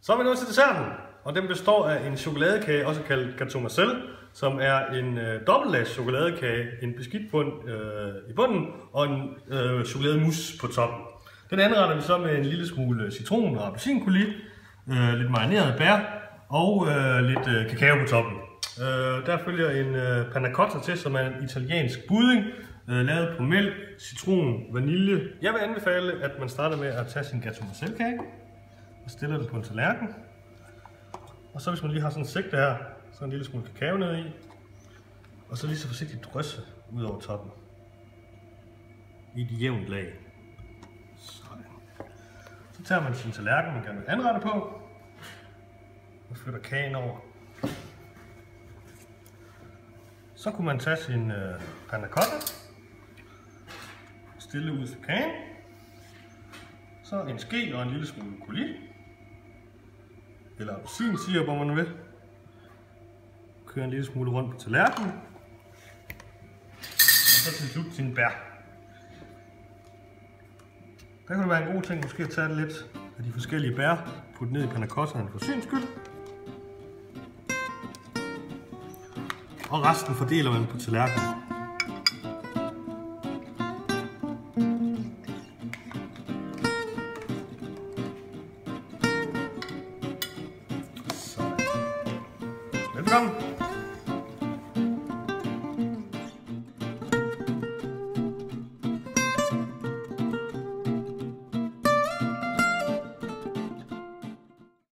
Så er vi nået til desserten, og den består af en chokoladekage, også kaldet Gâteau Marcel, som er en dobbeltlags chokoladekage, en beskidt bund i bunden og en chokolademus på toppen. Den anretter vi så med en lille smule citron og appelsincoulis, lidt marinerede bær og lidt kakao på toppen. Der følger en panna cotta til, som er en italiensk budding, lavet på mælk, citron, vanilje. Jeg vil anbefale, at man starter med at tage sin Gâteau Marcel kage og stiller den på en tallerken. Og så hvis man lige har sådan en sigte her, så en lille smule kakao ned i. Og så lige så forsigtigt drysse ud over toppen. I et jævnt lag. Sådan. Så tager man sin tallerken, man gerne vil anrette på. Og flytter kagen over. Så kunne man tage sin panna cotta. Stille ud til kagen. Så en ske og en lille smule coulis. Eller appelsinsirup, hvor man vil. Køre en lille smule rundt på tallerkenen. Og så til slut sin bær. Der kan det være en god ting måske at tage lidt af de forskellige bær, putte ned i panna cottaen for syns skyld. Og resten fordeler man på tallerkenen. Velkommen!